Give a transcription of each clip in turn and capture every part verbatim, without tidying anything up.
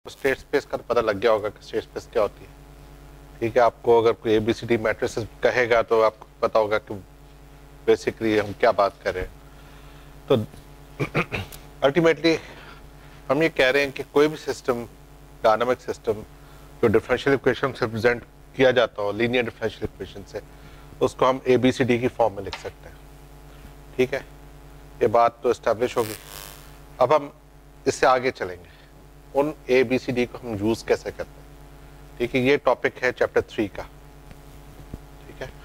State space का तो पता लग गया होगा कि स्टेट स्पेस क्या होती है, ठीक है। आपको अगर कोई एबीसीडी मैट्रिसेस कहेगा तो आपको पता होगा कि बेसिकली हम क्या बात कर रहे हैं। तो अल्टीमेटली हम ये कह रहे हैं कि कोई भी सिस्टम, डायनामिक सिस्टम जो डिफरेंशियल इक्वेशन से रिप्रेजेंट किया जाता हो, लीनियर डिफरेंशियल इक्वेशन से, उसको हम एबीसीडी की फॉर्म में लिख सकते हैं, ठीक है। ये बात तो एस्टेब्लिश होगी। अब हम इससे आगे चलेंगे, उन ए बी सी डी को हम यूज कैसे करते हैं, ठीक है। ये टॉपिक है चैप्टर थ्री का, ठीक है।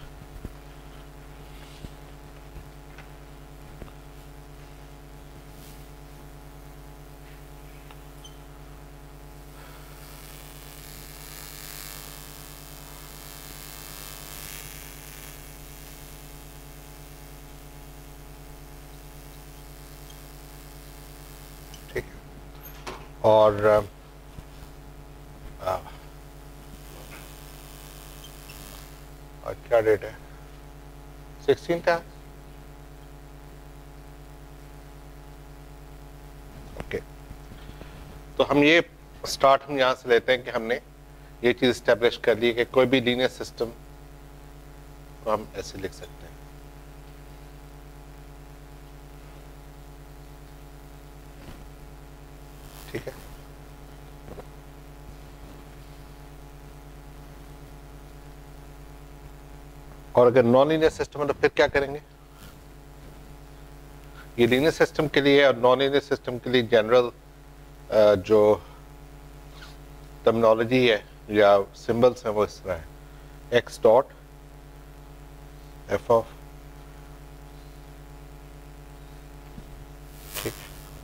ठीक है, और आ, आज क्या डेट है, सिक्सटीन था। ओके, तो हम ये स्टार्ट हम यहां से लेते हैं कि हमने ये चीज स्टैब्लिश कर ली कि कोई भी लीनियर सिस्टम को हम ऐसे लिख सकते हैं, ठीक है। और अगर नॉन लीनियर सिस्टम है तो फिर क्या करेंगे। ये लीनियर सिस्टम के लिए और नॉन लीनियर सिस्टम के लिए जनरल जो टर्मिनोलॉजी है या सिंबल्स हैं वो इस तरह है, एक्स डॉट एफ ऑफ, ठीक,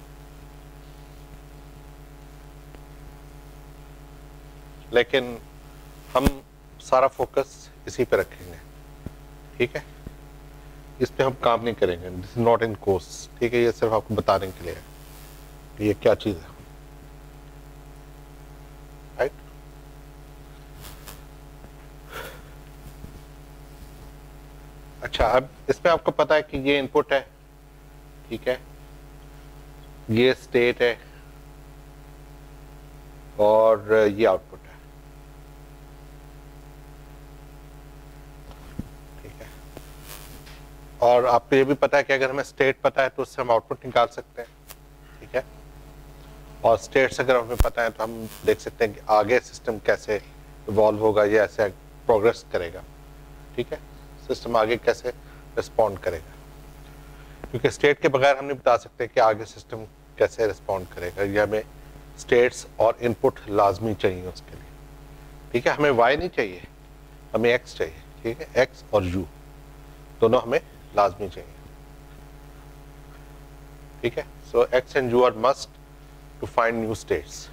लेकिन हम सारा फोकस इसी पे रखेंगे, ठीक है। इस पे हम काम नहीं करेंगे, this is not in course, ठीक है। ये सिर्फ आपको बताने के लिए है कि ये क्या चीज है, राइट। अच्छा, अब इसमें आपको पता है कि ये इनपुट है, ठीक है, ये स्टेट है और ये आउटपुट है, ठीक है। और आपको ये भी पता है कि अगर हमें स्टेट पता है तो उससे हम आउटपुट निकाल सकते हैं, ठीक है। और स्टेट्स अगर हमें पता है तो हम देख सकते हैं कि आगे सिस्टम कैसे इवॉल्व होगा या ऐसे प्रोग्रेस करेगा, ठीक है। सिस्टम आगे कैसे रिस्पॉन्ड करेगा, क्योंकि स्टेट के बगैर हम नहीं बता सकते कि आगे सिस्टम कैसे रिस्पॉन्ड करेगा। ये हमें स्टेट्स और इनपुट लाजमी चाहिए उसके लिए, ठीक है। हमें वाई नहीं चाहिए, हमें एक्स चाहिए, ठीक है। एक्स और यू दोनों हमें लाजमी चाहिए, ठीक है। So x and u are must to find new states.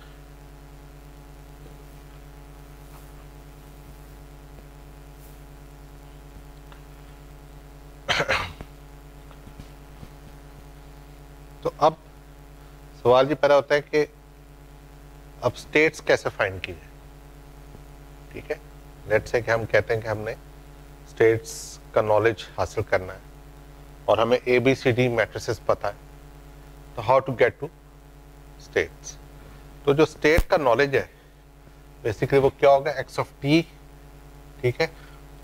तो अब सवाल ये पैदा होता है कि अब स्टेट्स कैसे फाइंड की जाए, ठीक है। लेट्स से कि हम कहते हैं कि हमने स्टेट्स का नॉलेज हासिल करना है और हमें A B C D matrices पता है, तो how to get to states. तो जो स्टेट का नॉलेज है बेसिकली वो क्या होगा, एक्स ऑफ टी, ठीक है,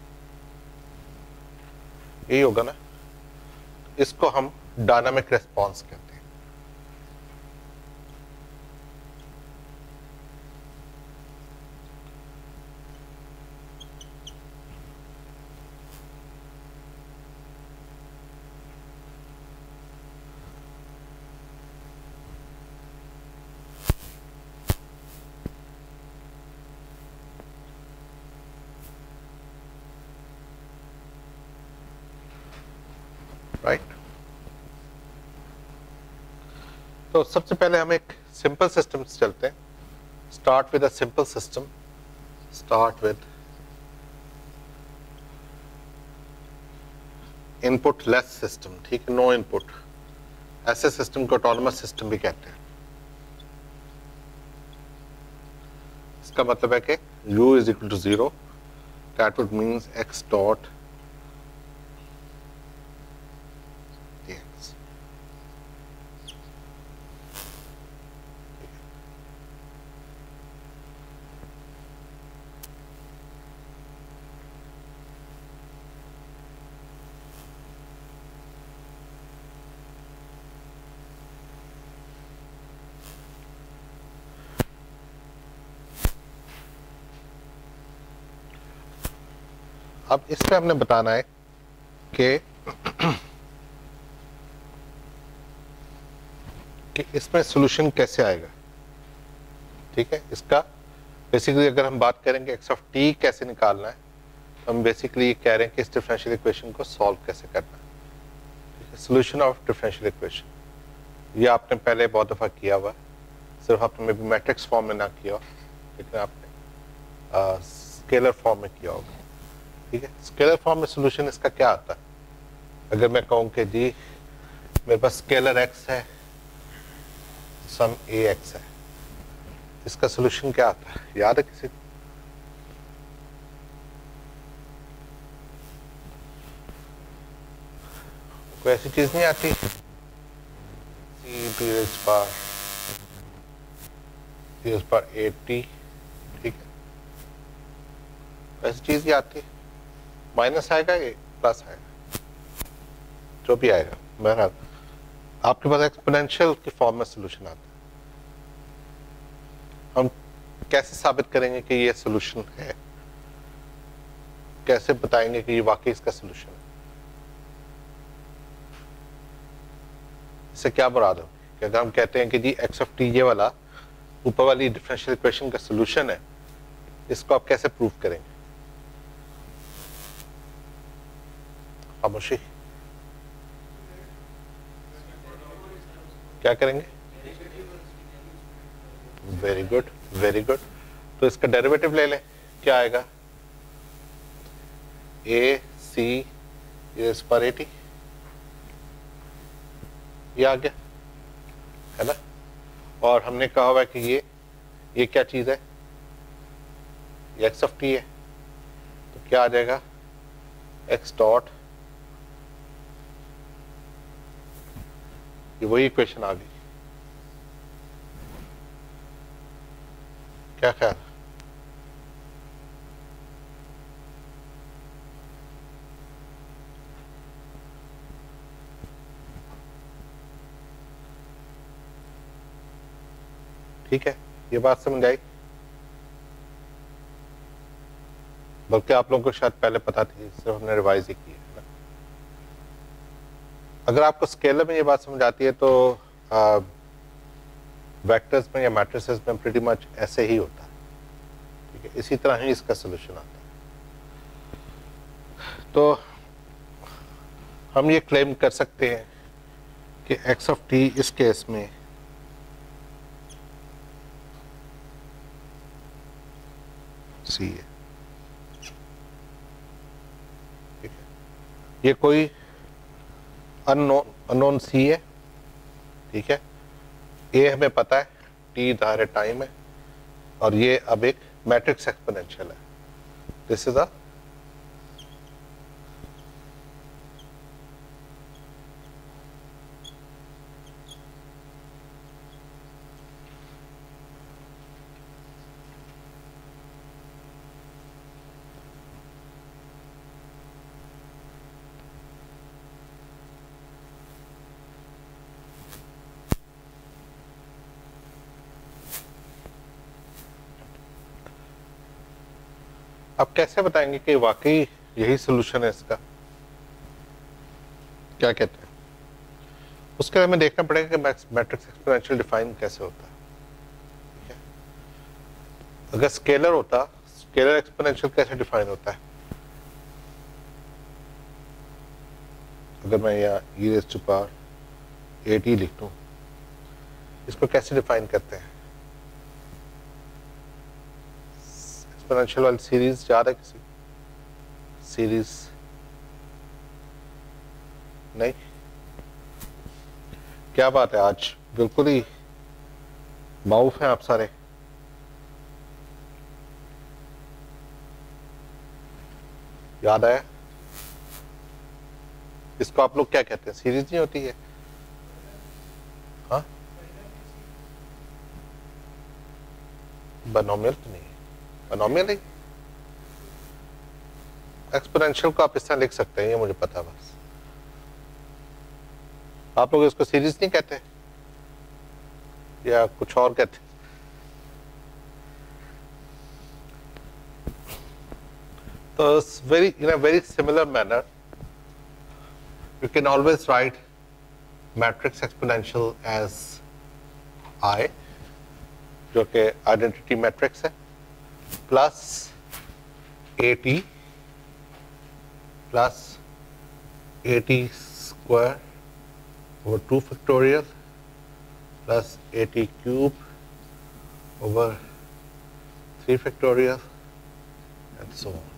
यही होगा ना। इसको हम डायनामिक रेस्पॉन्स कहते हैं, राइट। तो सबसे पहले हम एक सिंपल सिस्टम से चलते हैं। Start with a simple system, start with input less system, ठीक है, नो इनपुट। ऐसे सिस्टम को ऑटोनोमस सिस्टम भी कहते हैं। इसका मतलब है कि u is equal to zero, that would means x dot dx। अब इसमें हमने बताना है कि कि इसमें सॉल्यूशन कैसे आएगा। ठीक है, इसका बेसिकली अगर हम बात करेंगे एक्स ऑफ टी कैसे निकालना है, तो हम बेसिकली ये कह रहे हैं कि इस डिफरेंशियल इक्वेशन को सॉल्व कैसे करना है। ठीक है, सॉल्यूशन ऑफ डिफरेंशियल इक्वेशन ये आपने पहले बहुत दफ़ा किया हुआ, सिर्फ आपने मे बी मैट्रिक्स फॉर्म में ना किया हो, लेकिन आपने स्केलर फॉर्म में किया होगा। ठीक है, स्केलर फॉर्म में सॉल्यूशन इसका क्या आता है? अगर मैं कहूँ कि जी मेरे पास स्केलर एक्स है, सम ए एक्स है, इसका सॉल्यूशन क्या आता है? याद है किसी को? कोई ऐसी चीज नहीं आती? C raise power raise power AT, ठीक है, ऐसी चीज ही आती है। माइनस आएगा ये प्लस आएगा, जो भी आएगा, बहरहाल आपके पास एक्सपोनेंशियल की फॉर्म में सॉल्यूशन आता है। हम कैसे साबित करेंगे कि ये सॉल्यूशन है? कैसे बताएंगे कि ये वाकई इसका सॉल्यूशन है? इससे क्या मुराद हो कि अगर हम कहते हैं कि जी एक्स ऑफ टी ये वाला ऊपर वाली डिफरेंशियल इक्वेशन का सॉल्यूशन है, इसको आप कैसे प्रूव करेंगे? खामोशी, क्या करेंगे? Very good, very good. तो इसका डेरिवेटिव ले लें, क्या आएगा? ए सी इज पर एटी, ये आ गया है ना। और हमने कहा हुआ है कि ये ये क्या चीज है? ये एक्स ऑफ टी है, तो क्या आ जाएगा? एक्स डॉट, ये वही इक्वेशन आ गई। क्या ख्याल? ठीक है, ये बात समझ आई? बल्कि आप लोगों को शायद पहले पता थी, सिर्फ हमने रिवाइज ही की है ना। अगर आपको स्केलर में ये बात समझ आती है तो आ, वेक्टर्स में या मैट्रिसेस में प्रीटी मच ऐसे ही होता है। ठीक है, इसी तरह ही इसका सॉल्यूशन आता है। तो हम ये क्लेम कर सकते हैं कि एक्स ऑफ टी इस केस में सी है। ठीक है, ये कोई अननोन अननोन सी है। ठीक है, ए हमें पता है, टी धारे टाइम है, और ये अब एक मैट्रिक्स एक्सपोनेंशियल है। दिस इज अ अब कैसे बताएंगे कि वाकई यही सॉल्यूशन है इसका? क्या कहते हैं? उसके लिए हमें देखना पड़ेगा कि मैट्रिक्स एक्सपोनेंशियल डिफाइन कैसे होता है। ठीक है, अगर स्केलर होता, स्केलर एक्सपोनेंशियल कैसे डिफाइन होता है? अगर मैं यहाँ e raise to power a t लिख दूं, इसको कैसे डिफाइन करते हैं? एक्सपोनेंशियल वाली सीरीज याद है किसी? सीरीज नहीं? क्या बात है, आज बिल्कुल ही माऊफ हैं आप सारे। याद आया? इसको आप लोग क्या कहते हैं? सीरीज नहीं होती है? हाँ, बाइनोमियल तो नहीं है, बाइनोमियल नहीं, एक्सपोनेंशियल को आप इस तरह लिख सकते हैं, ये मुझे पता। बस आप लोग इसको सीरीज नहीं कहते या कुछ और कहते? तो So it's very, in a very similar manner, you can always write matrix exponential as I, जो कि आइडेंटिटी मैट्रिक्स है, plus a t plus a t square over two factorial plus a t cube over three factorial and so on.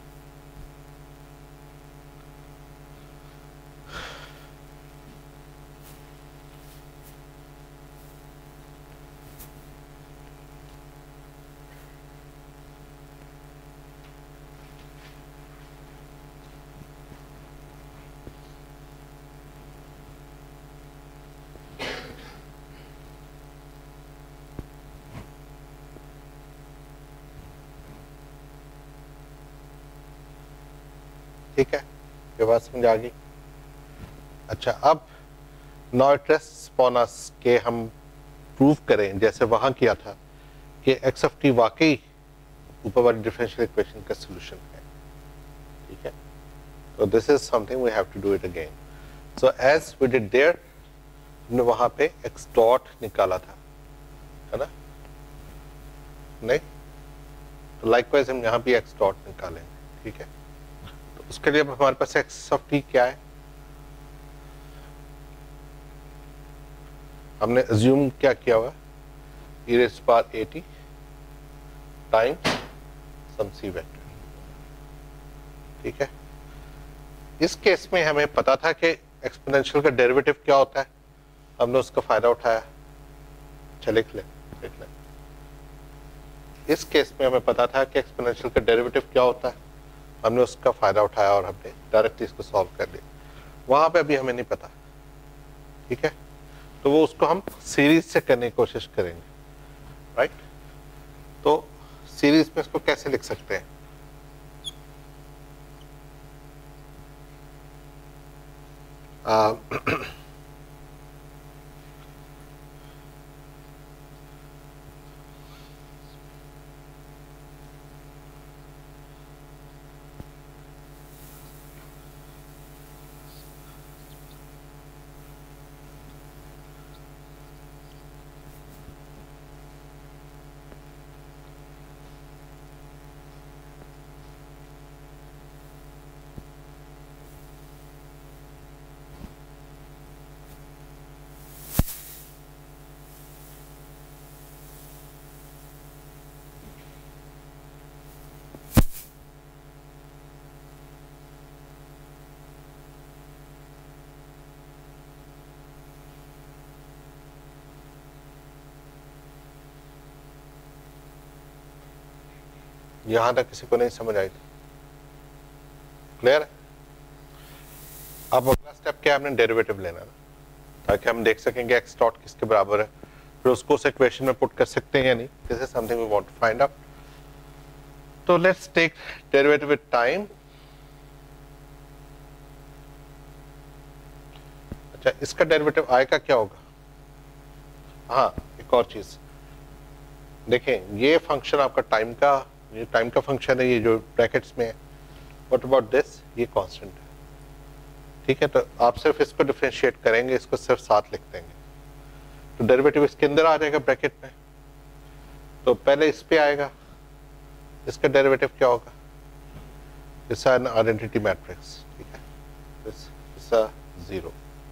ठीक है, ये बात समझ आ गई. अच्छा, अब now it rests upon us के हम प्रूव करें जैसे वहां किया था कि एक्स ऑफ टी वाकई ऊपर वाली डिफरेंशियल इक्वेशन का सॉल्यूशन है. ठीक है, तो this is something we have to do it again. So as we did there, हमने वहां पे एक्स डॉट निकाला था, है ना? नहीं, तो लाइकवाइज हम यहाँ भी एक्स डॉट निकालेंगे. ठीक है, उसके लिए अब हमारे पास एक्स ऑफ टी क्या है? हमने अज्यूम क्या किया हुआ, e raised to power a t times some c vector. ठीक है, इस केस में हमें पता था कि एक्सपोनेंशियल का डेरिवेटिव क्या होता है, हमने उसका फायदा उठाया. अच्छा, लिख ले लिख ले इस केस में हमें पता था कि एक्सपोनेंशियल का डेरिवेटिव क्या होता है, हमने उसका फायदा उठाया और हमने डायरेक्टली इसको सॉल्व कर लिया. वहां पे अभी हमें नहीं पता. ठीक है, तो वो उसको हम सीरीज से करने की कोशिश करेंगे. राइट, तो सीरीज में इसको कैसे लिख सकते हैं? आ, यहां तक किसी को नहीं समझ आई? क्लियर है? अब अगला स्टेप क्या है, हमने डेरिवेटिव लेना है ताकि हम देख सकेंगे एक्स डॉट किसके बराबर है, फिर उसको उस इक्वेशन में पुट कर सकते हैं या नहीं. This is something we want to find out. तो let's take derivative with time. अच्छा, इसका डेरिवेटिव आई का क्या होगा? हाँ, एक और चीज देखें, ये फंक्शन आपका टाइम का, ये टाइम का फंक्शन है, ये जो ब्रैकेट्स में है. What about this? ये कांस्टेंट है. ठीक है, तो आप सिर्फ इसको डिफरेंशिएट करेंगे, इसको सिर्फ साथ लिख देंगे, तो डेरिवेटिव इसके अंदर आ जाएगा ब्रैकेट में. तो पहले इस पे आएगा, इसका डेरिवेटिव क्या होगा? इसका एन आइडेंटिटी मैट्रिक्स. ठीक है, दिस इसका जीरो.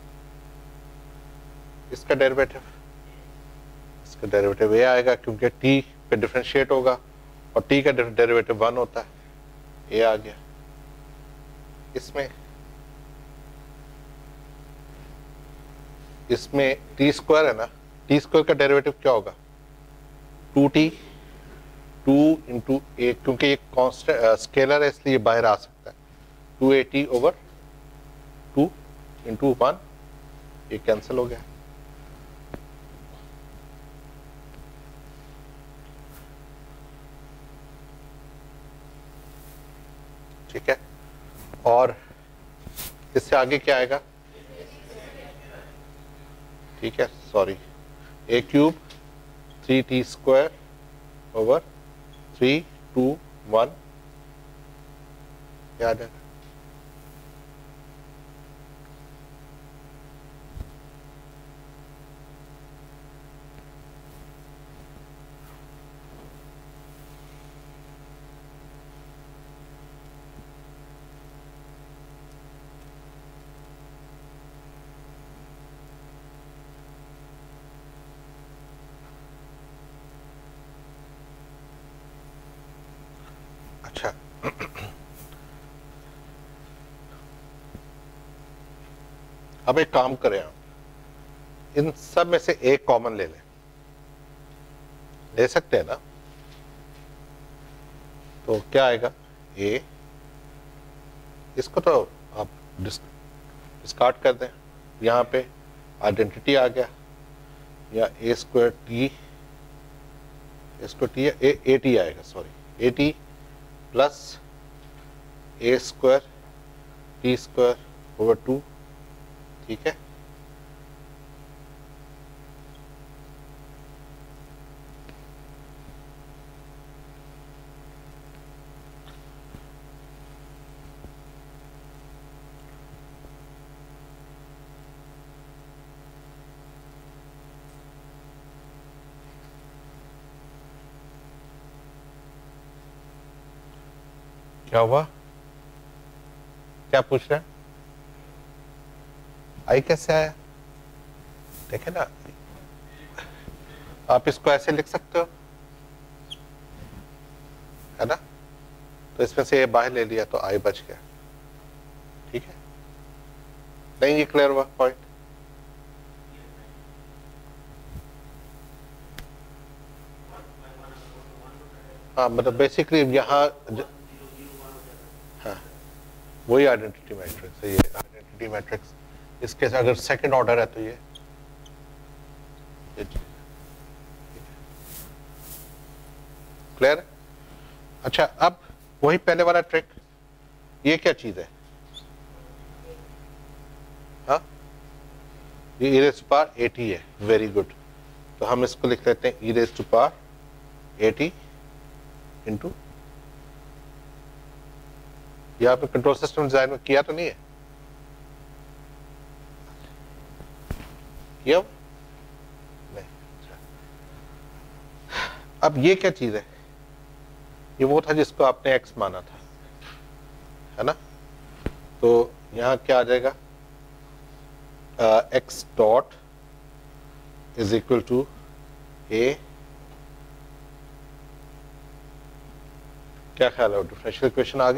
इसका डेरिवेटिव, इसका डेरिवेटिव ये आएगा क्योंकि t पे डिफरेंशिएट होगा और t का डेरिवेटिव वन होता है. ये आ गया. इसमें इसमें टी स्क्वायर है ना, टी स्क्वायर का डेरिवेटिव क्या होगा? Two t, two into a, क्योंकि ये कांस्टेंट स्केलर है इसलिए बाहर आ सकता है. Two a t over two into one, ये कैंसिल हो गया. ठीक है, और इससे आगे क्या आएगा? ठीक है, sorry, a cube three t square over three two one क्या आ जाएगा? अच्छा, अब एक काम करें, आप इन सब में से एक कॉमन ले लें, ले सकते हैं ना? तो क्या आएगा? ए, इसको तो आप डिस्कार्ड कर दें, यहाँ पे आइडेंटिटी आ गया, या a square t, a square t a a t आएगा, sorry a t plus a square t square over two, ठीक है? क्या हुआ? क्या पूछ रहे हैं? आई कैसे आया? देखे ना, आप इसको ऐसे लिख सकते हो, है ना? तो इसमें से ये बाहर ले लिया तो आई बच गया, ठीक है? नहीं, ये क्लियर हुआ पॉइंट? हाँ, मतलब बेसिकली यहाँ, हाँ, वही आइडेंटिटी मैट्रिक्स है, ये आइडेंटिटी मैट्रिक्स। इसके साथ अगर सेकंड ऑर्डर है तो ये, ये क्लियर है? अच्छा, अब वही पहले वाला ट्रिक, ये क्या चीज है? हाँ, ये e raise to power a t है, वेरी गुड। तो हम इसको लिख लेते हैं e raise to power a t into, यहाँ पे कंट्रोल सिस्टम डिजाइन में किया तो नहीं है? किया नहीं? अब ये क्या चीज है? ये वो था जिसको आपने एक्स माना था, है ना? तो यहां क्या आ जाएगा? X dot is equal to a, क्या ख्याल है, डिफरेंशियल इक्वेशन आ गई?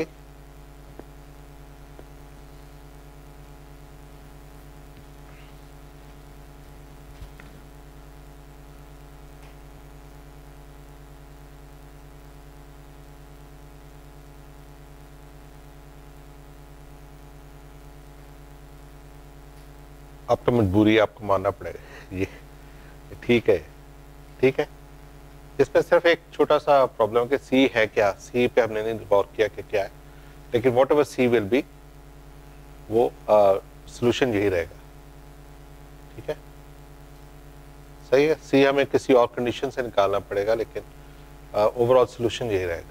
अब तो मजबूरी है, आपको मानना पड़ेगा, ये ठीक है, ठीक है। इसमें सिर्फ एक छोटा सा प्रॉब्लम है कि सी है क्या, सी पे हमने नहीं गौर किया कि क्या है, लेकिन whatever c will be, वो सोल्यूशन यही रहेगा, ठीक है? सही है, सी हमें किसी और कंडीशन से निकालना पड़ेगा, लेकिन ओवरऑल सोल्यूशन यही रहेगा,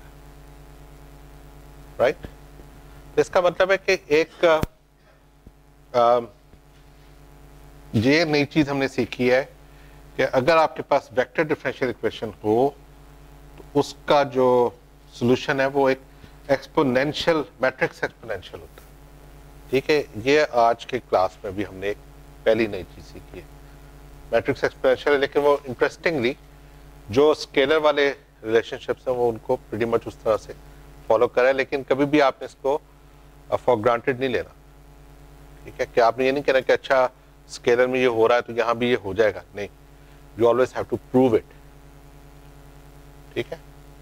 राइट? तो इसका मतलब है कि एक आ, ये नई चीज हमने सीखी है कि अगर आपके पास वेक्टर डिफरेंशियल इक्वेशन हो तो उसका जो सॉल्यूशन है वो एक एक्सपोनेंशियल मैट्रिक्स एक्सपोनेंशियल होता है, ठीक है? ये आज के क्लास में भी हमने एक पहली नई चीज सीखी है, मैट्रिक्स एक्सपोनेंशियल है, लेकिन वो इंटरेस्टिंगली जो स्केलर वाले रिलेशनशिप्स हैं वो उनको प्रीटी मच उस तरह से फॉलो करा है, लेकिन कभी भी आपने इसको फॉर ग्रांटेड नहीं लेना, ठीक है? कि आपने ये नहीं कहना कि अच्छा स्केलर में ये हो रहा है तो यहां भी ये हो जाएगा, नहीं, you always have to prove it, ठीक है?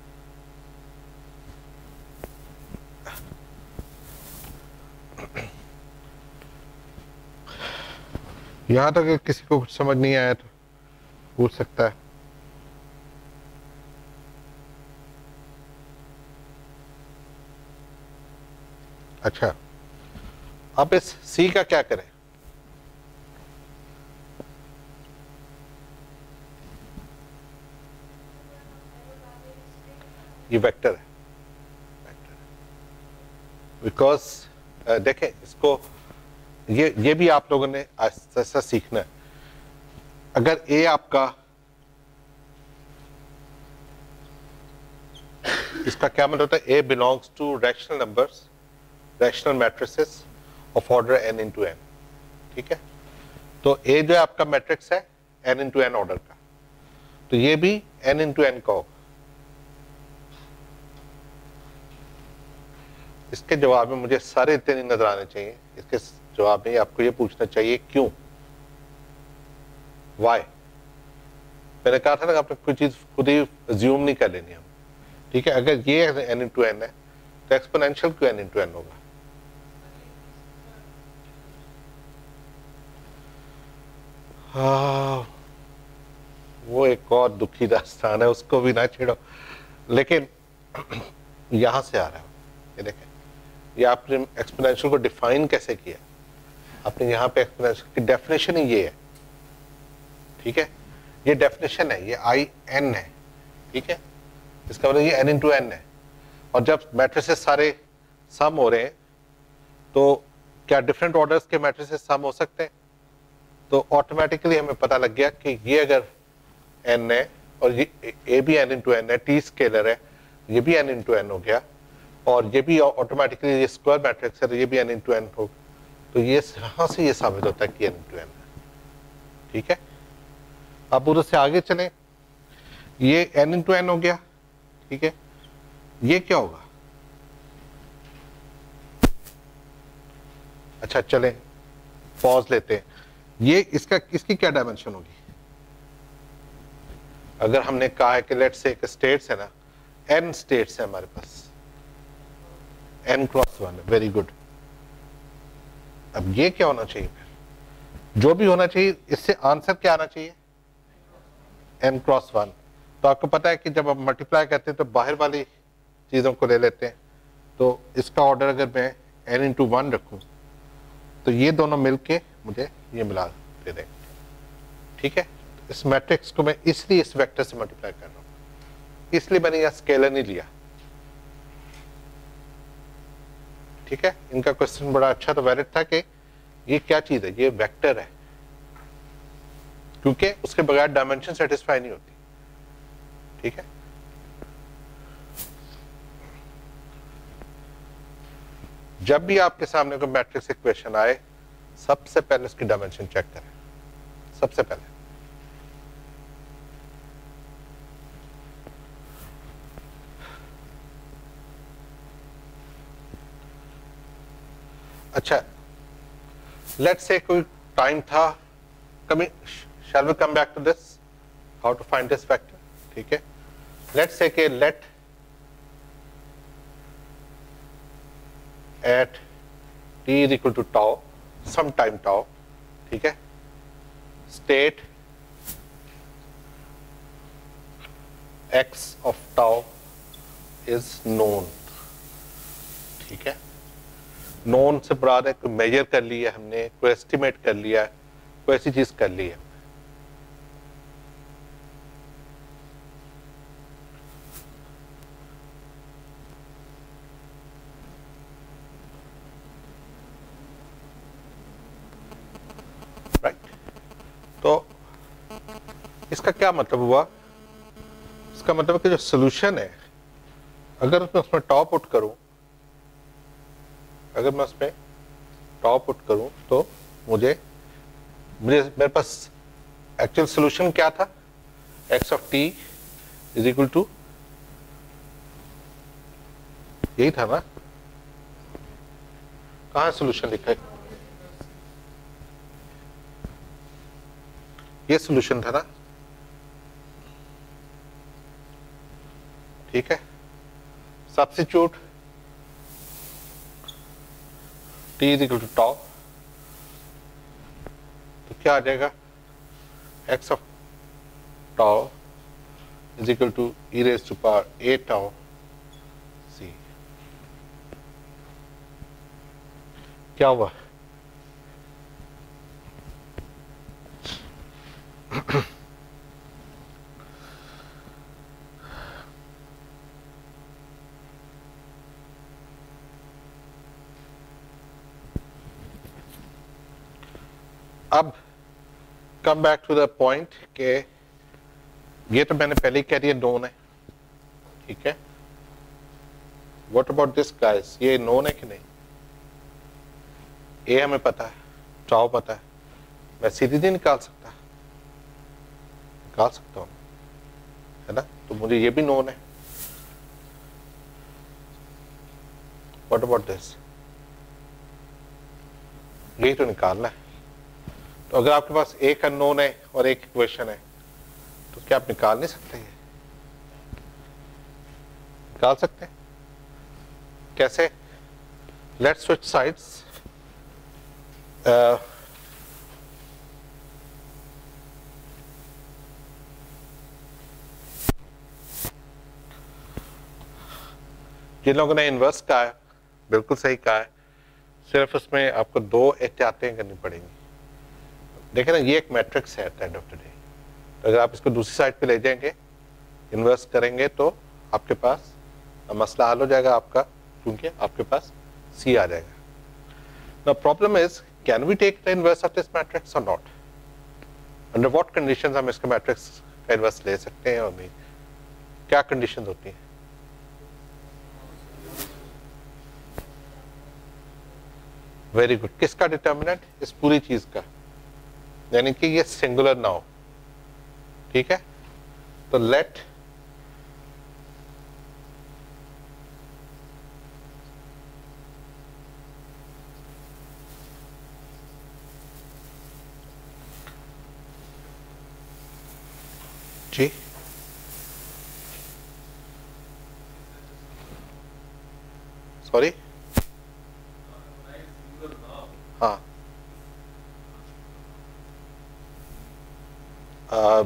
यहां तक अगर किसी को कुछ समझ नहीं आया तो पूछ सकता है। अच्छा, अब इस सी का क्या करें? ये वेक्टर है, वेक्टर है, बिकॉज uh, देखें इसको, ये ये भी आप लोगों ने आहिस्ता आहिस्ता सीखना है। अगर ए आपका, इसका क्या मतलब होता है, a belongs to rational numbers, rational matrices of order n into n, ठीक है। तो ए जो है आपका मैट्रिक्स है एन इंटू एन ऑर्डर का, तो ये भी एन इंटू एन का होगा। इसके जवाब में मुझे सारे इतने नहीं नजर आने चाहिए, इसके जवाब में आपको ये पूछना चाहिए क्यों, वाई। मैंने कहा था ना आपने कोई चीज खुद ही अज्यूम नहीं कर लेनी हम, ठीक है। अगर ये एन इंटू एन है तो एक्सपोनेंशियल क्यों एन इंटू एन होगा? हाँ, वो एक और दुखी दास्तान है, उसको भी ना छेड़ो। लेकिन यहां से आ रहा है, ये देखें, ये आपने एक्सपोनेंशियल को डिफाइन कैसे किया, आपने यहाँ पे एक्सपोनेंशियल की डेफिनेशन ही ये है, ठीक है। ये डेफिनेशन है, ये आई एन है, ठीक है। इसका मतलब ये एन इंटू एन है। और जब मैट्रिसेस सारे सम हो रहे हैं तो क्या डिफरेंट ऑर्डर्स के मैट्रिसेस सम हो सकते हैं? तो ऑटोमेटिकली हमें पता लग गया कि ये अगर एन है और ये ए भी एन इंटू एन है, टी स्केलर है, ये भी एन इंटू एन हो गया, और ये भी ऑटोमेटिकली ये स्क्वायर मैट्रिक्स है तो ये भी एन इंटू एन हो, तो ये यहां से ये साबित होता है कि एन इंटू एन है, ठीक है। अब उधर से आगे चलें, ये एन इंटू एन हो गया, ठीक है। ये क्या होगा? अच्छा चलें, पॉज लेते हैं। ये इसका इसकी क्या डायमेंशन होगी? अगर हमने कहा है कि लेट्स से एक स्टेट्स है ना, एन स्टेट्स है हमारे पास, n cross one, very good. अब ये क्या होना चाहिए फिर? जो भी होना चाहिए, इससे आंसर क्या आना चाहिए? N cross one. तो आपको पता है कि जब आप मल्टीप्लाई करते हैं तो बाहर वाली चीजों को ले लेते हैं, तो इसका ऑर्डर अगर मैं एन इंटू वन रखूं तो ये दोनों मिलके मुझे ये मिला दे देंगे, ठीक है। इस मैट्रिक्स को मैं इसलिए इस वेक्टर से मल्टीप्लाई कर रहा हूं, इसलिए मैंने यहां स्केलर नहीं लिया, ठीक है। इनका क्वेश्चन बड़ा अच्छा तो वैलिड था कि ये क्या चीज है, ये वेक्टर है, क्योंकि उसके बगैर डायमेंशन सेटिस्फाई नहीं होती, ठीक है। जब भी आपके सामने कोई मैट्रिक्स इक्वेशन आए, सबसे पहले उसकी डायमेंशन चेक करें, सबसे पहले। अच्छा, लेट्स से कोई टाइम था, कमी shall we come back to this, how to find this vector, ठीक है। लेट्स से के let at t is equal to tau, some time tau, ठीक है, state x of tau is known, ठीक है। नोन से बराबर है कोई मेजर कर लिया हमने, कोई एस्टिमेट कर लिया, कोई ऐसी चीज कर ली है। राइट, तो इसका क्या मतलब हुआ? इसका मतलब है कि जो सोल्यूशन है, अगर मैं उसमें टॉप पुट करूं, अगर मैं उसमें टॉप पुट करूं तो मुझे मुझे मेरे पास एक्चुअल सोल्यूशन क्या था? X of t is equal to, यही था ना? कहां सोल्यूशन लिखा है? ये सोल्यूशन था ना, ठीक है। Substitute t is equal to tau, तो क्या आ जाएगा? x of tau is equal to e raise to power a tau c। क्या हुआ? अब come back to the point के ये तो मैंने पहले ही कह दिया नोन है, ठीक है। व्हाट अबाउट दिस गाइस, ये नोन है कि नहीं? ए हमें पता है, टाउ पता है, मैं सीधी नहीं निकाल सकता, निकाल सकता हूं, है ना? तो मुझे ये भी नोन है। व्हाट अबाउट दिस, यही तो निकालना है। तो अगर आपके पास एक अननोन है और एक इक्वेशन है तो क्या आप निकाल नहीं सकते? ये निकाल सकते हैं कैसे? Let's switch sides. जिन लोगों ने इन्वर्स कहा है बिल्कुल सही कहा है, सिर्फ उसमें आपको दो एहतियातें करनी पड़ेंगी। देखें ना, ये एक मैट्रिक्स है at the end of the day, तो अगर आप इसको दूसरी साइड पे ले जाएंगे, इन्वर्स करेंगे, तो आपके पास मसला हल हो जाएगा आपका, क्योंकि आपके पास सी आ जाएगा। Now problem is, can we take the inverse of this matrix और नॉट? अंडर व्हाट कंडीशंस हम इसका मैट्रिक्स का इन्वर्स ले सकते हैं और नहीं? क्या कंडीशंस होती हैं? Very good. किसका डिटर्मिनेंट? इस पूरी चीज का, यानी कि ये सिंगुलर ना हो, ठीक है। तो लेट जी सॉरी हाँ आ,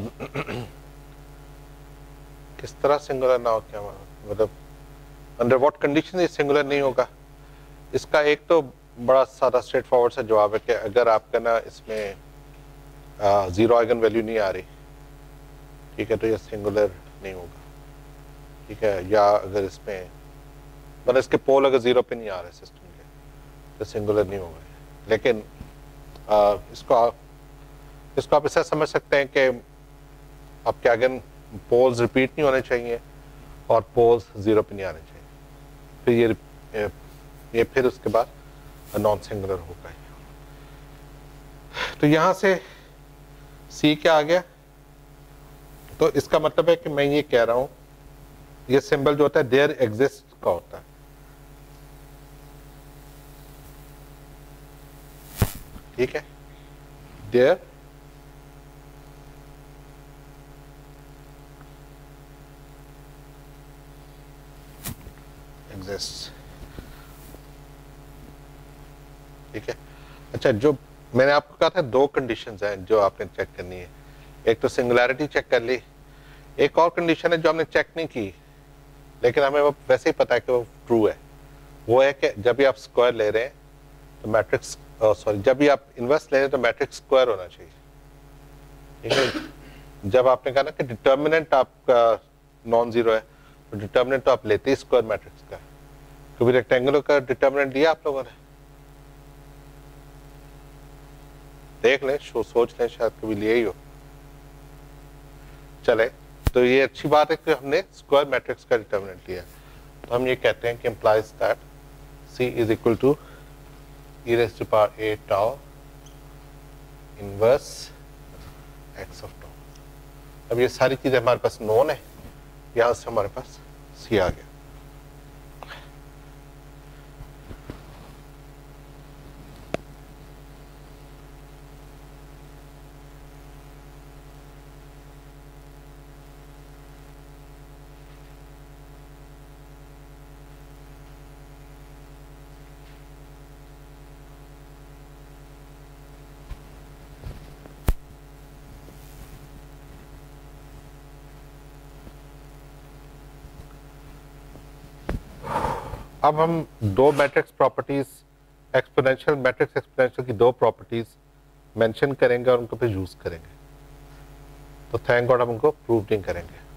किस तरह सिंगुलर ना हो? क्या मतलब अंडर व्हाट कंडीशन ये सिंगुलर नहीं होगा? इसका एक तो बड़ा सादा स्ट्रेट फॉरवर्ड सा जवाब है कि अगर आपका ना इसमें जीरो आइगन वैल्यू नहीं आ रही, ठीक है, तो ये सिंगुलर नहीं होगा, ठीक है। या अगर इसमें मतलब इसके पोल अगर जीरो पे नहीं आ रहे सिस्टम के, तो सिंगुलर नहीं होगा। लेकिन आ, इसको आप इसको आप ऐसा समझ सकते हैं कि आपके अगेन पोल्स रिपीट नहीं होने चाहिए और पोल्स जीरो पे नहीं आने चाहिए, फिर ये ये फिर उसके बाद नॉन सिंगुलर होगा। तो यहां से सी क्या आ गया? तो इसका मतलब है कि मैं ये कह रहा हूं, ये सिंबल जो होता है देयर एग्जिस्ट का होता है, ठीक है। देयर एग्जिस्ट, ठीक है। अच्छा, जो मैंने आपको कहा था दो कंडीशंस हैं जो आपने चेक करनी है। एक तो सिंगुलैरिटी चेक कर ली, एक और कंडीशन है जो हमने चेक नहीं की लेकिन हमें वो वैसे ही पता है कि वो ट्रू है। वो है कि जब भी आप स्क्वायर ले रहे हैं तो मैट्रिक्स सॉरी जब भी आप इन्वर्स ले रहे हैं तो मैट्रिक्स स्क्वायर होना चाहिए, ठीक है। जब आपने कहा ना कि डिटर्मिनेंट आपका नॉन जीरो है, तो डिटर्मिनेंट तो आप लेते ही स्क्वायर मैट्रिक्स का। कभी रेक्टेंगुलर का डिटर्मिनेंट दिया आप लोगों ने? देख लें, सोच लें, शायद कभी लिया ही हो। चले, तो ये अच्छी बात है कि हमने स्क्वायर मैट्रिक्स का डिटर्मिनेंट लिया, तो हम ये कहते हैं कि implies that C is equal to e raised to power a tau इनवर्स x of tau। अब ये सारी चीजें हमारे पास नोन है, यहां से हमारे पास C आ गया। अब हम दो matrix properties, exponential matrix exponential की दो प्रॉपर्टीज मेंशन करेंगे और उनको फिर यूज करेंगे। तो थैंक गॉड हम उनको प्रूव नहीं करेंगे।